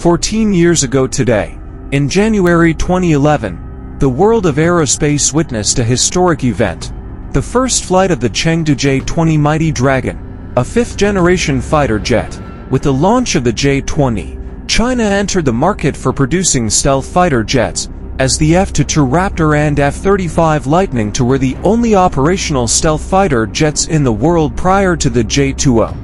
14 years ago today, in January 2011, the world of aerospace witnessed a historic event. The first flight of the Chengdu J-20 Mighty Dragon, a fifth-generation fighter jet. With the launch of the J-20, China entered the market for producing stealth fighter jets, as the F-22 Raptor and F-35 Lightning II were the only operational stealth fighter jets in the world prior to the J-20.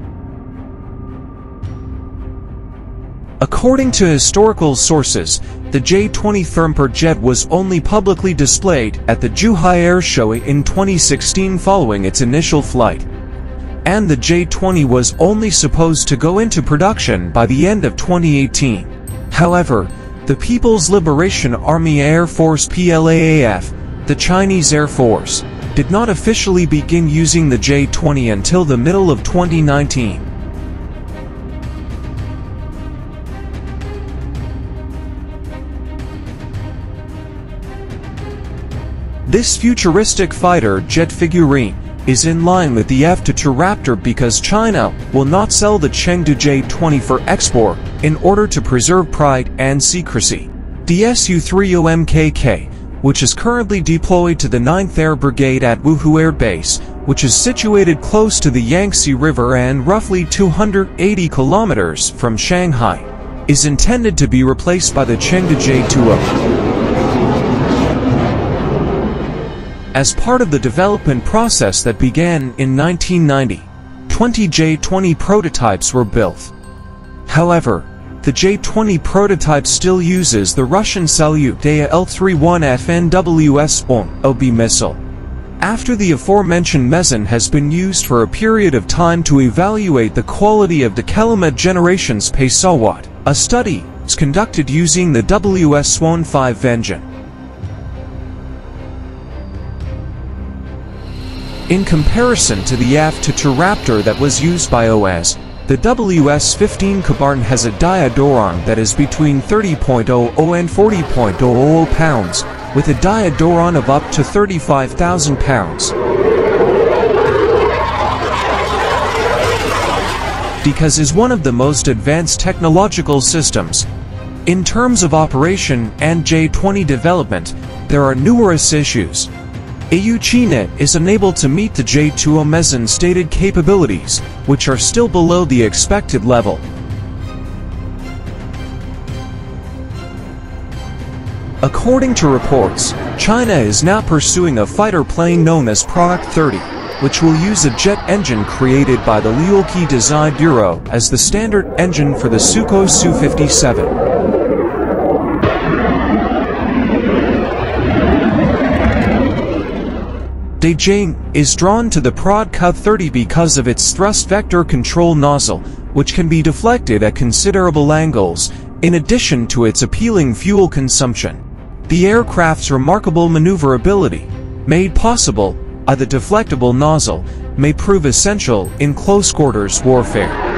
According to historical sources, the J-20 thermpur jet was only publicly displayed at the Zhuhai AirShow in 2016 following its initial flight. And the J-20 was only supposed to go into production by the end of 2018. However, the People's Liberation Army Air Force PLAAF, the Chinese Air Force, did not officially begin using the J-20 until the middle of 2019. This futuristic fighter jet figurine is in line with the F-22 Raptor because China will not sell the Chengdu J-20 for export in order to preserve pride and secrecy. The Su-30MKK, which is currently deployed to the 9th Air Brigade at Wuhu Air Base, which is situated close to the Yangtze River and roughly 280 kilometers from Shanghai, is intended to be replaced by the Chengdu J-20. As part of the development process that began in 1990, 20 J-20 prototypes were built. However, the J-20 prototype still uses the Russian Salyut L-31 FNWS-OB missile. After the aforementioned mezzan has been used for a period of time to evaluate the quality of the Kelima generation's Pesawat, a study is conducted using the WS-15 engine. In comparison to the F-22 Raptor that was used by OS, the WS-15 Kabarn has a diadoron that is between 30.00 and 40.00 pounds, with a diadoron of up to 35,000 pounds. Because is one of the most advanced technological systems. In terms of operation and J-20 development, there are numerous issues. China is unable to meet the J-20 mezzan stated capabilities, which are still below the expected level. According to reports, China is now pursuing a fighter plane known as Product 30, which will use a jet engine created by the Liuqi Design Bureau as the standard engine for the Sukhoi Su-57. Beijing is drawn to the Product 30 because of its thrust vector control nozzle, which can be deflected at considerable angles, in addition to its appealing fuel consumption. The aircraft's remarkable maneuverability, made possible by the deflectable nozzle, may prove essential in close-quarters warfare.